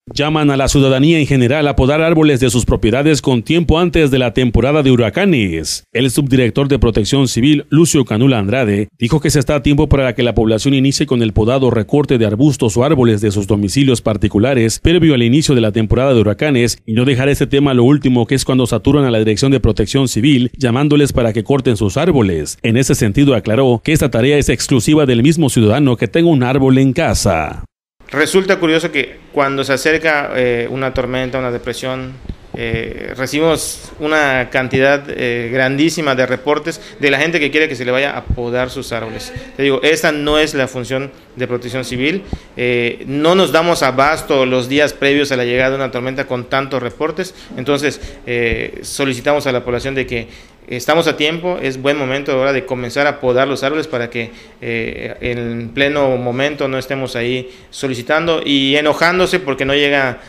Llaman a la ciudadanía en general a podar árboles de sus propiedades con tiempo antes de la temporada de huracanes. El subdirector de Protección Civil, Lucio Canula Andrade, dijo que se está a tiempo para que la población inicie con el podado o recorte de arbustos o árboles de sus domicilios particulares previo al inicio de la temporada de huracanes y no dejar este tema a lo último, que es cuando saturan a la Dirección de Protección Civil llamándoles para que corten sus árboles. En ese sentido aclaró que esta tarea es exclusiva del mismo ciudadano que tenga un árbol en casa. Resulta curioso que cuando se acerca una tormenta, una depresión, recibimos una cantidad grandísima de reportes de la gente que quiere que se le vaya a podar sus árboles. Te digo, esta no es la función de Protección Civil. No nos damos abasto los días previos a la llegada de una tormenta con tantos reportes. Entonces, solicitamos a la población de que estamos a tiempo, es buen momento ahora de comenzar a podar los árboles para que en pleno momento no estemos ahí solicitando y enojándose porque no llega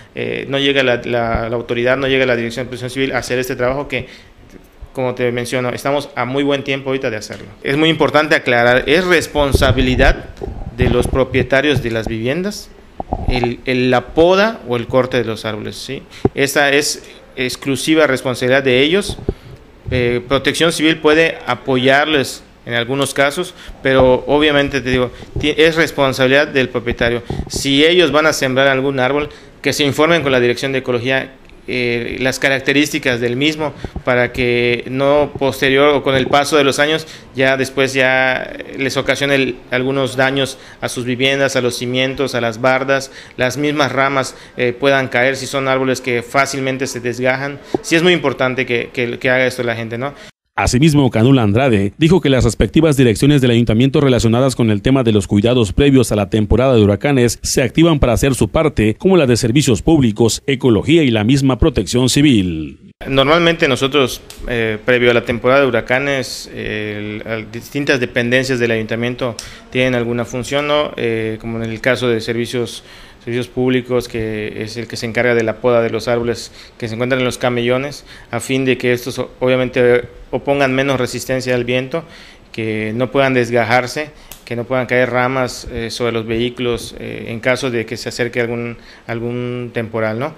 la autoridad, no llega la Dirección de Protección Civil a hacer este trabajo que, como te menciono, estamos a muy buen tiempo ahorita de hacerlo. Es muy importante aclarar, es responsabilidad de los propietarios de las viviendas la poda o el corte de los árboles, ¿sí? Esa es exclusiva responsabilidad de ellos. Protección Civil puede apoyarles en algunos casos, pero obviamente te digo, es responsabilidad del propietario. Si ellos van a sembrar algún árbol, que se informen con la Dirección de Ecología las características del mismo para que no posterior o con el paso de los años ya después ya les ocasione algunos daños a sus viviendas, a los cimientos, a las bardas, las mismas ramas puedan caer si son árboles que fácilmente se desgajan. Sí es muy importante que haga esto la gente, ¿no? Asimismo, Canula Andrade dijo que las respectivas direcciones del ayuntamiento relacionadas con el tema de los cuidados previos a la temporada de huracanes se activan para hacer su parte, como la de servicios públicos, ecología y la misma Protección Civil. Normalmente nosotros, previo a la temporada de huracanes, distintas dependencias del ayuntamiento tienen alguna función, ¿no? Como en el caso de servicios públicos, que es el que se encarga de la poda de los árboles que se encuentran en los camellones, a fin de que estos obviamente opongan menos resistencia al viento, que no puedan desgajarse, que no puedan caer ramas sobre los vehículos en caso de que se acerque algún temporal, ¿no?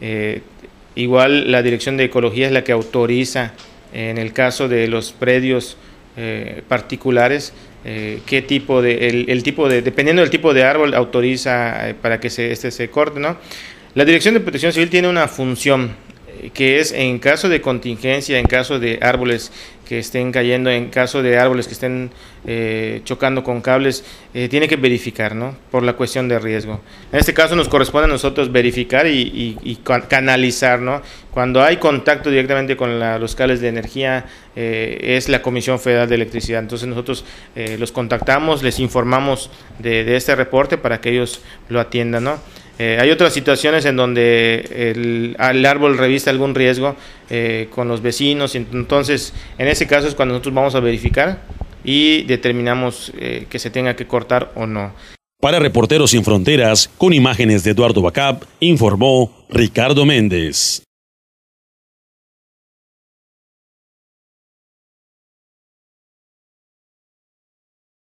Igual la Dirección de Ecología es la que autoriza, en el caso de los predios particulares, qué tipo dependiendo del tipo de árbol, autoriza para que se corte, ¿no? La Dirección de Protección Civil tiene una función que es en caso de contingencia, en caso de árboles que estén cayendo, en caso de árboles que estén chocando con cables, tiene que verificar, ¿no? Por la cuestión de riesgo. En este caso nos corresponde a nosotros verificar y canalizar, ¿no? Cuando hay contacto directamente con los cables de energía, es la Comisión Federal de Electricidad. Entonces nosotros los contactamos, les informamos de este reporte para que ellos lo atiendan, ¿no? Hay otras situaciones en donde el árbol revista algún riesgo con los vecinos, y entonces en ese caso es cuando nosotros vamos a verificar y determinamos que se tenga que cortar o no. Para Reporteros Sin Fronteras, con imágenes de Eduardo Bacab, informó Ricardo Méndez.